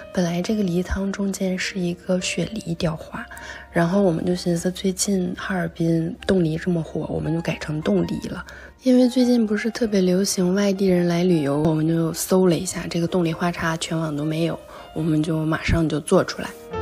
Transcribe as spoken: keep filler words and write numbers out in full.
本来这个梨汤中间是一个雪梨雕花，然后我们就寻思最近哈尔滨冻梨这么火，我们就改成冻梨了。因为最近不是特别流行外地人来旅游，我们就搜了一下这个冻梨花茶全网都没有，我们就马上就做出来。